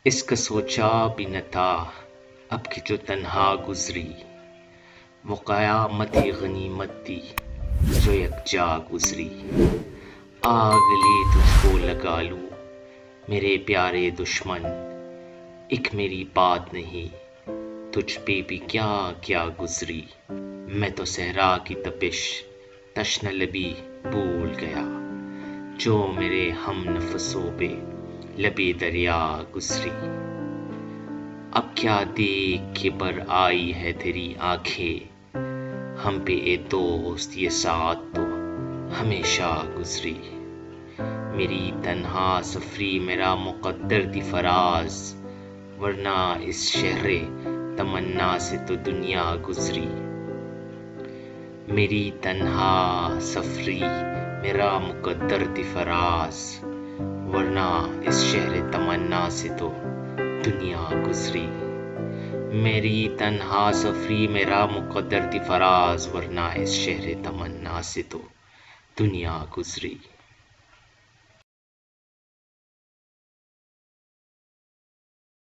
اس کا سوچا بھی نہ تھا اب کہ جو تنہا گزری، وہ قیامت ہی غنیمت تھی جو یکجا گزری۔ آگ لے تجھ کو لگا لوں میرے پیارے دشمن، ایک میری بات نہیں تجھ پہ بھی کیا کیا گزری۔ میں تو صحرا کی تپش تشنہ لبی بھول گیا، جو میرے ہم نفسوں پہ لبے دریا گزری۔ اب کیا دیکھ کے بر آئی ہے تیری آنکھیں، ہم پہ اے دوست یہ ساعت تو ہمیشہ گزری۔ میری تنہا سفری میرا مقدر تھی فراز، ورنہ اس شہر تمنا سے تو دنیا گزری۔ میری تنہا سفری میرا مقدر تھی فراز، ورنہ اس شہر تمنا سے تو دنیا گزری۔ میری تنہا سفری میرا مقدر تھی فراز، ورنہ اس شہر تمنا سے تو دنیا گزری۔